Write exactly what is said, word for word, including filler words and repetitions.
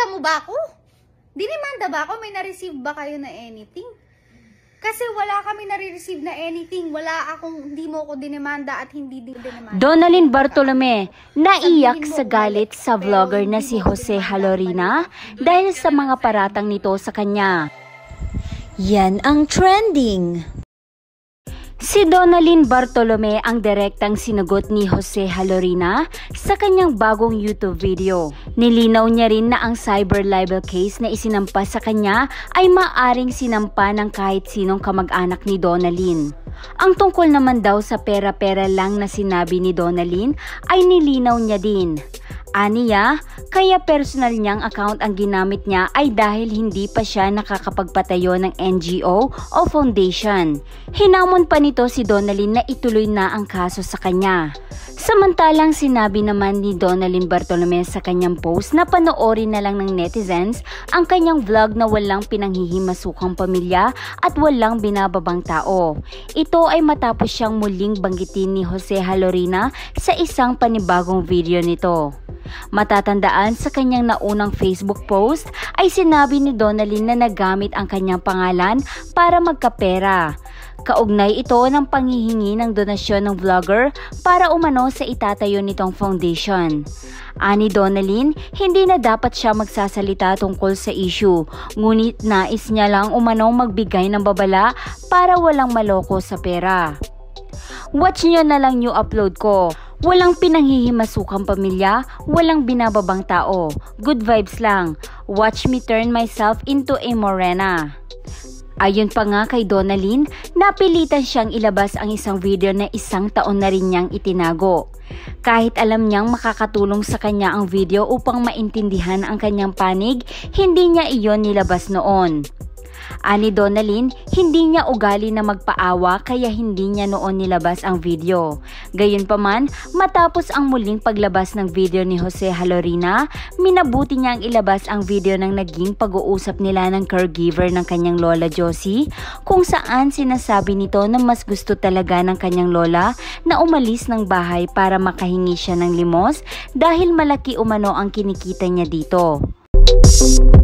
Dinemanda mo ba ako? Dinemanda ba ako? May na-receive ba kayo na anything? Kasi wala kami nare-receive na anything. Wala akong, hindi mo ako dinemanda at hindi din dinemanda. Donalyn Bartolome naiyak sa galit sa vlogger na si Jose Halorina dahil sa mga paratang nito sa kanya. Yan ang trending. Si Donalyn Bartolome ang direktang sinagot ni Jose Halorina sa kanyang bagong YouTube video. Nilinaw niya rin na ang cyber libel case na isinampa sa kanya ay maaring sinampa ng kahit sinong kamag-anak ni Donalyn. Ang tungkol naman daw sa pera-pera lang na sinabi ni Donalyn ay nilinaw niya din. Aniya, kaya personal niyang account ang ginamit niya ay dahil hindi pa siya nakakapagpatayo ng N G O o foundation. Hinamon pa nito si Donalyn na ituloy na ang kaso sa kanya. Samantalang sinabi naman ni Donalyn Bartolome sa kanyang post na panoorin na lang ng netizens ang kanyang vlog na walang pinanghihimasukang pamilya at walang binababang tao. Ito ay matapos siyang muling banggitin ni Jose Halorina sa isang panibagong video nito. Matatandaan sa kanyang naunang Facebook post ay sinabi ni Donalyn na nagamit ang kanyang pangalan para magkapera. Kaugnay ito ng panghihingi ng donasyon ng vlogger para umano sa itatayo nitong foundation. Ani Donalyn, hindi na dapat siya magsasalita tungkol sa issue, ngunit nais niya lang umanong magbigay ng babala para walang maloko sa pera. Watch nyo na lang new upload ko. Walang pinanghihimasukang pamilya, walang binababang tao. Good vibes lang. Watch me turn myself into a morena. Ayon pa nga kay Donalyn, napilitan siyang ilabas ang isang video na isang taon na rin niyang itinago. Kahit alam niyang makakatulong sa kanya ang video upang maintindihan ang kanyang panig, hindi niya iyon nilabas noon. Ani Donalyn, hindi niya ugali na magpaawa kaya hindi niya noon nilabas ang video. Gayunpaman, matapos ang muling paglabas ng video ni Jose Halorina, minabuti niya ang ilabas ang video ng naging pag-uusap nila ng caregiver ng kanyang lola Josie, kung saan sinasabi nito na mas gusto talaga ng kanyang lola na umalis ng bahay para makahingi siya ng limos dahil malaki umano ang kinikita niya dito.